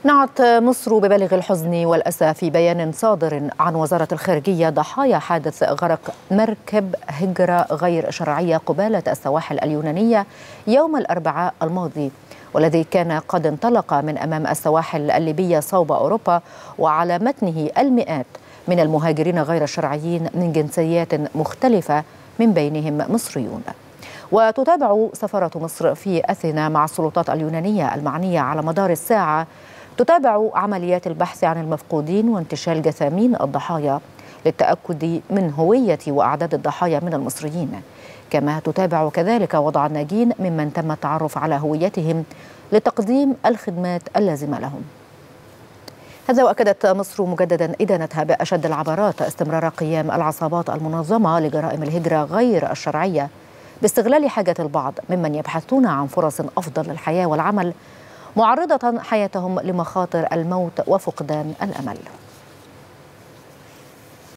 نعت مصر ببالغ الحزن والأسى في بيان صادر عن وزارة الخارجية ضحايا حادث غرق مركب هجرة غير شرعية قبالة السواحل اليونانية يوم الأربعاء الماضي، والذي كان قد انطلق من أمام السواحل الليبية صوب أوروبا، وعلى متنه المئات من المهاجرين غير الشرعيين من جنسيات مختلفة من بينهم مصريون. وتتابع سفارة مصر في أثينا مع السلطات اليونانية المعنية على مدار الساعة تتابع عمليات البحث عن المفقودين وانتشال جثامين الضحايا للتأكد من هوية وأعداد الضحايا من المصريين، كما تتابع كذلك وضع الناجين ممن تم التعرف على هويتهم لتقديم الخدمات اللازمة لهم. هذا وأكدت مصر مجددا إدانتها بأشد العبارات استمرار قيام العصابات المنظمة لجرائم الهجرة غير الشرعية باستغلال حاجة البعض ممن يبحثون عن فرص أفضل للحياة والعمل، معرضة حياتهم لمخاطر الموت وفقدان الأمل.